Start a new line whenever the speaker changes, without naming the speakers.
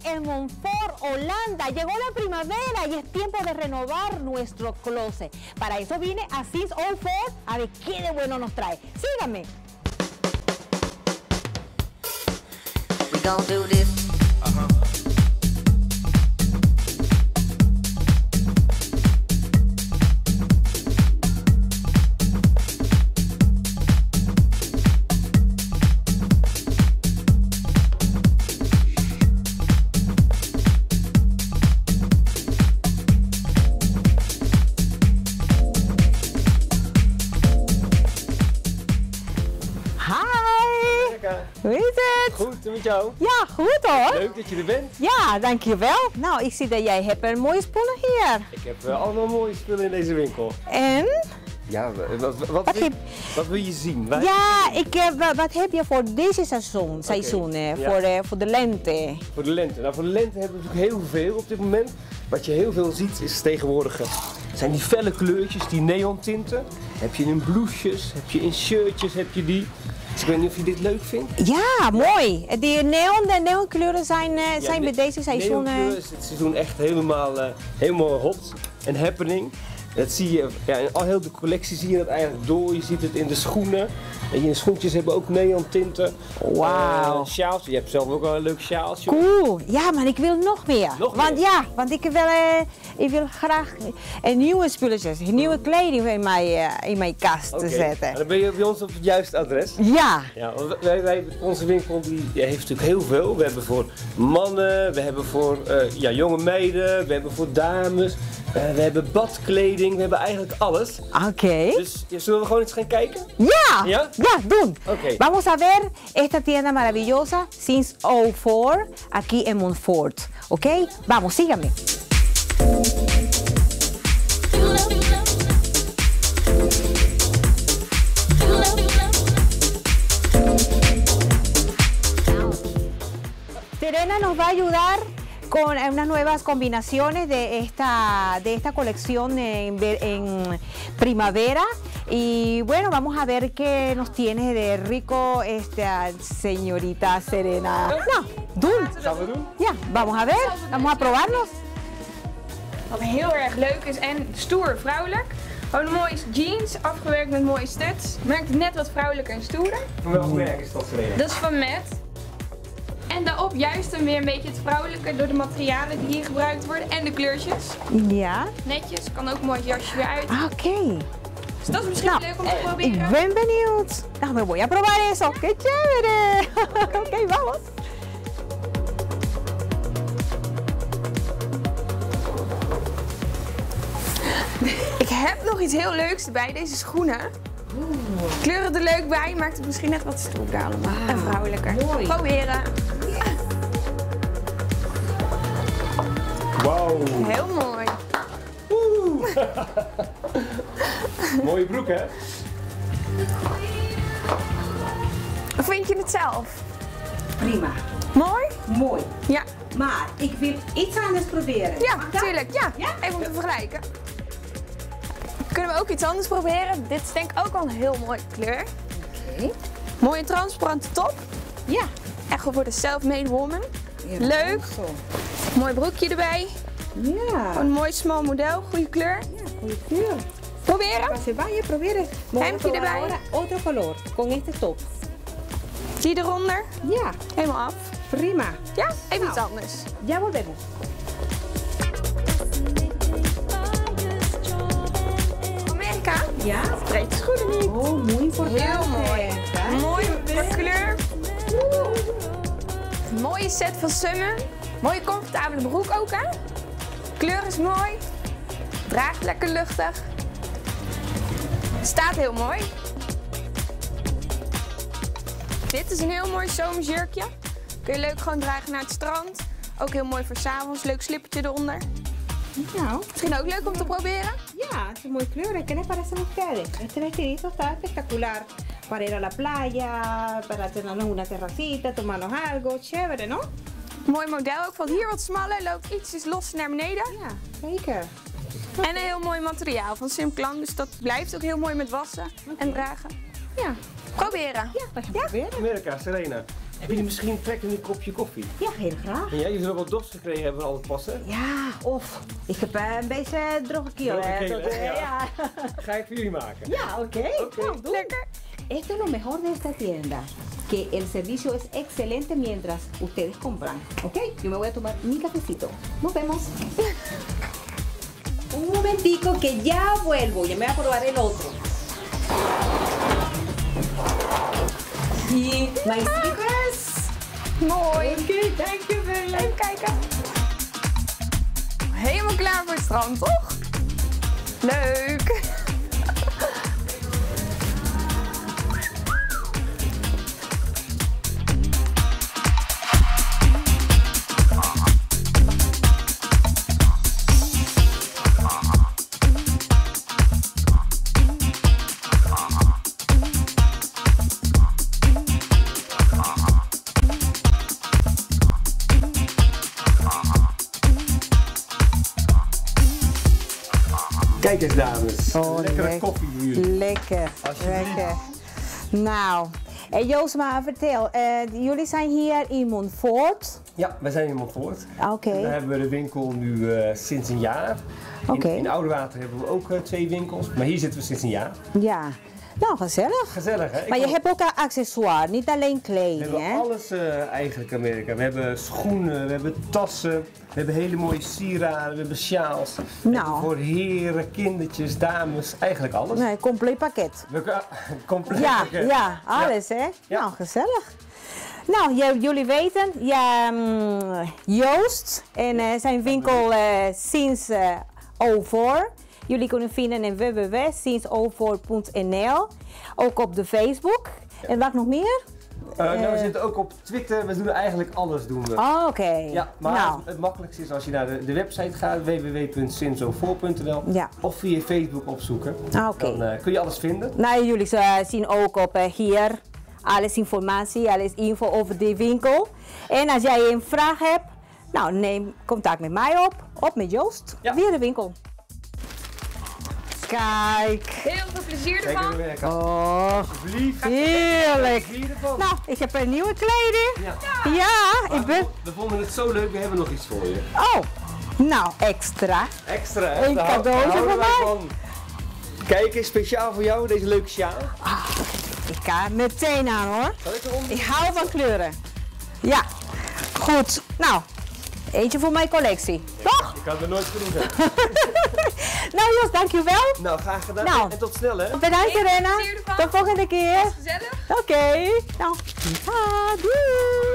en Montfort, Holanda. Llegó la primavera y es tiempo de renovar nuestro closet. Para eso vine a Sims All Four a ver qué de bueno nos trae. Síganme.
We gon' do this.
Hoe is het?
Goed, en met jou?
Ja, goed hoor.
Leuk dat je er bent.
Ja, dankjewel. Nou, ik zie dat jij hebt een mooie spullen hier.
Ik heb allemaal mooie spullen in deze winkel.
En?
Ja, wat wil je zien?
Ja, wat heb je voor deze seizoen voor de lente?
Voor de lente. Nou, voor de lente hebben we natuurlijk heel veel op dit moment. Wat je heel veel ziet is tegenwoordig zijn die felle kleurtjes, die neontinten. Heb je in blouses, heb je in shirtjes, heb je die. Dus ik weet niet of je dit leuk vindt.
Ja, mooi. De neonkleuren zijn bij deze seizoen.
Neonkleuren is dit seizoen echt helemaal hot en happening. Dat zie je, in al heel de collectie zie je dat eigenlijk door. Je ziet het in de schoenen. En je schoentjes hebben ook neontinten.
Wauw.
Sjaals, je hebt zelf ook wel een leuk sjaalsje.
Cool. Ja, maar ik wil nog meer. Want ik wil graag nieuwe spulletjes, nieuwe kleding in mijn kast te zetten.
En dan ben je bij ons op het juiste adres.
Ja.
Onze winkel die heeft natuurlijk heel veel. We hebben voor mannen, we hebben voor jonge meiden, we hebben voor dames. We hebben badkleding, we hebben eigenlijk alles.
Oké.
Dus zullen we gewoon eens gaan kijken?
Ja!
Ja?
Ja, doen.
Okay.
Vamos a ver esta tienda maravillosa, Sims All Four, aquí en Montfort. ¿Ok? Vamos, síganme. Serena nos va a ayudar con unas nuevas combinaciones de esta colección en primavera. Y bueno, vamos a ver qué nos tiene de rico esta señorita Serena. Nou, doen.
Gaan we doen?
Ja, vamos a ver. Vamos a probarlos.
Wat heel erg leuk is en stoer vrouwelijk. Gewoon een mooie jeans, afgewerkt met mooie studs. Maakt het net wat vrouwelijker en stoerder.
Van welk merk is dat, Serena?
Dat is van Met. En daarop juist weer een beetje het vrouwelijke door de materialen die hier gebruikt worden en de kleurtjes.
Ja.
Netjes, kan ook mooi het jasje weer uit.
Oké.
Dus dat is misschien leuk om te proberen.
Ik ben benieuwd. Nou, me voy a probar eso. ¡Qué chévere! Oké, vamos.
Ik heb nog iets heel leuks erbij, deze schoenen. Kleuren er leuk bij, maakt het misschien echt wat stoerder allemaal. En vrouwelijker.
Mooi.
Proberen.
Wauw.
Heel mooi.
Mooie broek, hè?
Hoe vind je het zelf?
Prima.
Mooi?
Mooi.
Ja.
Maar ik wil iets anders proberen.
Ja, natuurlijk. Ja. Even om te vergelijken. Kunnen we ook iets anders proberen? Dit is denk ik ook al een heel mooie kleur.
Oké.
Mooie transparante top.
Ja.
Echt voor de self-made woman. Leuk. Mooi broekje erbij.
Ja.
Een mooi smal model. Goede kleur.
Ja, goede kleur.
Proberen.
Se vaya, proberen.
Hemdje erbij.
Ahora otro color, con este top.
Die eronder.
Ja,
Helemaal af.
prima.
Ja, even iets anders.
Ya volvemos.
Amerika.
Ja.
Breed de schoenen niet.
Oh, muy importante.
Heel mooi. Mooi voor kleur. Mooie set van Summen. Mooie comfortabele broek ook, hè? Kleur is mooi. Draagt lekker luchtig. Staat heel mooi. Dit is een heel mooi zomersjurkje. Kun je leuk gewoon dragen naar het strand. Ook heel mooi voor 's avonds. Leuk slippertje eronder.
Nou,
Misschien ook leuk om te proberen.
ya, es muy claro. ¿Qué les parecen ustedes? Este vestidito está espectacular. Para ir a la playa, para tenernos una terracita, tomarnos algo. Chévere, ¿no?
Mooi model ook. Valt hier wat smaller. Loopt ietsjes los naar beneden.
Ja, zeker.
En een heel mooi materiaal van Simclan. Dus dat blijft ook heel mooi met wassen en dragen. Ja, proberen.
Ja, we gaan proberen.
Amerika, Serena. Heb jullie misschien trek in een kopje koffie?
Ja, heel graag.
En jij, je zult wel dorst gekregen hebben van al het passen.
Ja, of ik heb een beetje droge keel.
Droge
hè,
keel,
dat,
hè? Ja.
ja.
Ga ik voor jullie maken.
Ja, oké. Nou, doe.
Lekker.
Esto es lo mejor de esta tienda, que el servicio es excelente mientras ustedes compran. ¿Ok? Yo me voy a tomar mi cafecito. Nos vemos. Un momentico que ya vuelvo. Ya me voy a probar el otro. Y my slippers.
Mooi.
Oké, dankjewel.
Even kijken. Helemaal klaar voor het strand, toch? Leuk.
Kijk eens dames,
Oh,
lekkere
lekker.
koffie voor jullie.
Lekker,
Alsjeblieft.
lekker. Nou, en Joosma, vertel, jullie zijn hier in Montfort.
Ja, wij zijn in Montfort.
Oké.
Daar hebben we de winkel nu sinds een jaar.
Oké.
In Oudewater hebben we ook 2 winkels, maar hier zitten we sinds een jaar.
Ja, nou gezellig.
Gezellig hè?
Maar je hebt ook accessoires, niet alleen
We
kleding,
hebben
hè?
alles eigenlijk in Amerika. We hebben schoenen, we hebben tassen, we hebben hele mooie sieraden, we hebben sjaals. We
Nou.
hebben voor heren, kindertjes, dames, eigenlijk alles.
Nee, compleet pakket.
Compleet
Ja,
pakket.
ja, alles, hè?
Ja.
Nou, gezellig. Nou, jullie weten, ja, Joost en zijn winkel sinds 04. Jullie kunnen vinden in www.sinds04.nl. Ook op de Facebook. En wat nog meer?
Nou, we zitten ook op Twitter, we doen eigenlijk alles doen we.
Oh, oké.
Ja, maar
Nou,
het makkelijkste is als je naar de website gaat, www.sinds04.nl,
Ja.
of via Facebook opzoeken.
oké.
Dan kun je alles vinden.
Nou, jullie zien ook op hier alles informatie, alles info over de winkel. En als jij een vraag hebt, nou neem contact met mij op, of met Joost,
Ja.
via de winkel. Kijk.
Heel veel plezier
Kijk
ervan.
even werken.
Oh,
Alsjeblieft.
heerlijk.
Zie je ervan?
Nou, ik heb een nieuwe kleding.
Ja.
Ja,
Maar
ik ben...
We vonden het zo leuk, we hebben nog iets voor je.
Oh, nou, extra.
Extra, hè?
Een
Daar
cadeautje
houden
voor
wij
mij.
van. Kijk eens, speciaal voor jou, deze leuke sjaal.
Ik ga meteen aan hoor.
Zal ik eronder?
Ik hou van kleuren. Ja, goed. Nou, eentje voor mijn collectie. Toch?
Ik kan er nooit genoeg hebben.
Nou Jos, dankjewel.
Nou, graag gedaan.
Nou.
En tot snel, hè?
Bedankt
Heel veel
Serena.
plezier ervan.
Tot volgende keer.
Gezellig.
Oké. Nou, doei.